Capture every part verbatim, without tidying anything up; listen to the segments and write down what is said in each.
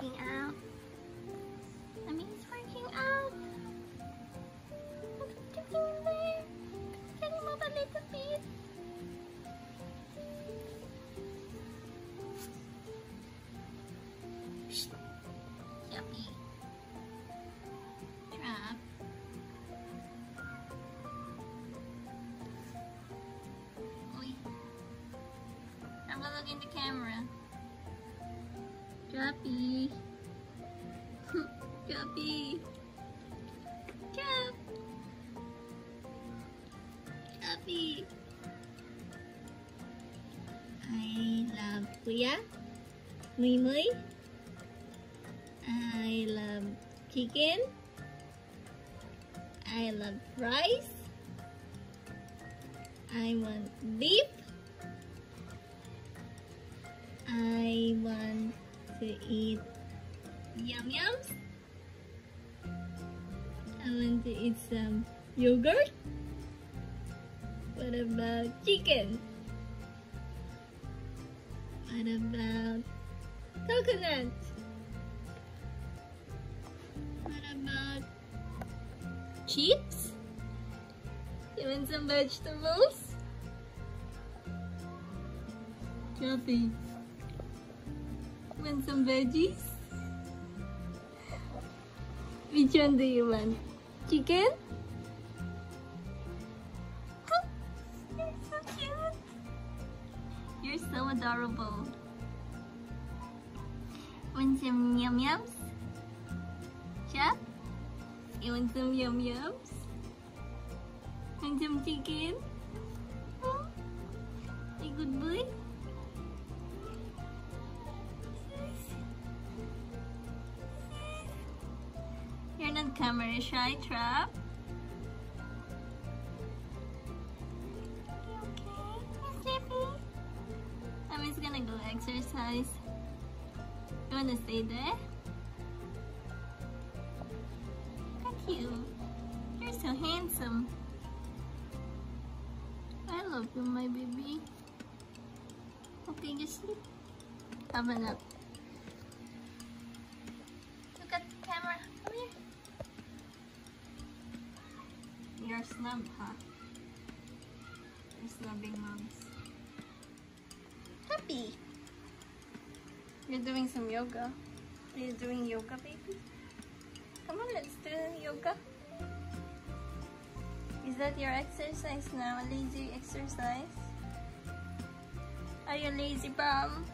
working out. Mommy's working out. Look at him in there. Can you move a little bit? Shh. Yuppie. Trap. Oi. Have a look in the camera. Droppy. Droppy. Drop. Droppy. I love Kuya. Mui Mui. I love chicken. I love rice. I want beef. I want to eat yum yums. I want to eat some yogurt. What about chicken? What about coconut? What about chips? You want some vegetables? Choppy. Want some veggies? Which one do you want? Chicken? You're so cute. You're so adorable. Want some yum yums? Chop? You want some yum yums? Want some chicken? Hmm? A good boy? You're not camera shy, Trap. You okay? You sleepy? Mommy's gonna go exercise. You wanna stay there? Look at you. You're so handsome. I love you, my baby. Okay, you sleep. Have a nap. Look at the camera. Come here. You're snub, huh? You're snubbing moms. Happy. You're doing some yoga. Are you doing yoga, baby? Come on, let's do yoga. Is that your exercise now? A lazy exercise? Are you lazy bum?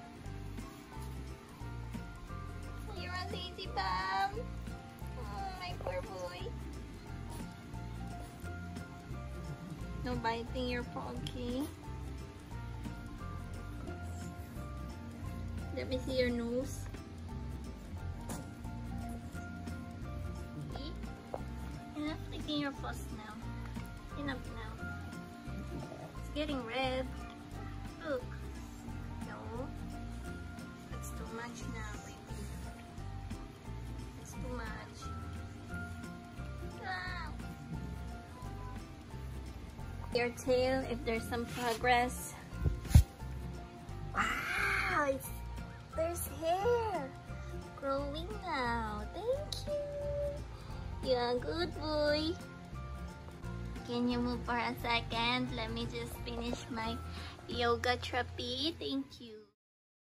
You're a lazy bum. Oh, my poor boy. No biting your paw, okay? Let me see your nose. See? Enough licking your paws now. Enough now. It's getting red. Look. No. That's too much now, baby. It's too much. Ah. Your tail, if there's some progress. Wow, it's, there's hair growing now. Thank you. You're a good boy. Can you move for a second? Let me just finish my yoga, Trappy. Thank you.